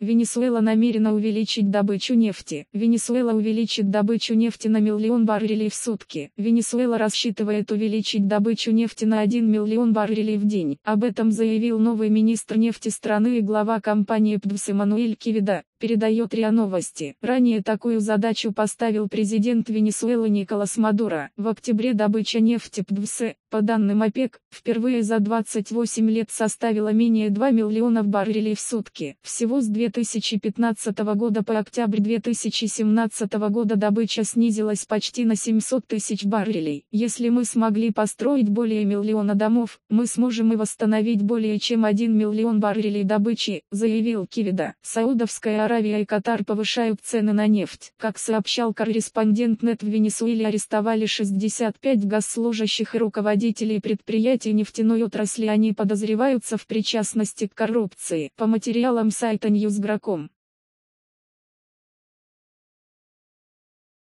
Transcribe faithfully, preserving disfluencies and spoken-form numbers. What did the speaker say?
Венесуэла намерена увеличить добычу нефти. Венесуэла увеличит добычу нефти на миллион баррелей в сутки. Венесуэла рассчитывает увеличить добычу нефти на один миллион баррелей в день. Об этом заявил новый министр нефти страны и глава компании пэ дэ вэ эс Эммануэль Киведа, передает РИА Новости. Ранее такую задачу поставил президент Венесуэлы Николас Мадуро. В октябре добыча нефти пэ дэ вэ эс, по данным ОПЕК, впервые за двадцать восемь лет составила менее двух миллионов баррелей в сутки. Всего с две тысячи пятнадцатого года по октябрь две тысячи семнадцатого года добыча снизилась почти на семьсот тысяч баррелей. Если мы смогли построить более миллиона домов, мы сможем и восстановить более чем один миллион баррелей добычи, заявил Киведа. Саудовская Аравия и Катар повышают цены на нефть. Как сообщал корреспондент НЕТ, в Венесуэле арестовали шестьдесят пять госслужащих и руководителей предприятий нефтяной отрасли. Они подозреваются в причастности к коррупции. По материалам сайта ньюс точка гра точка ком.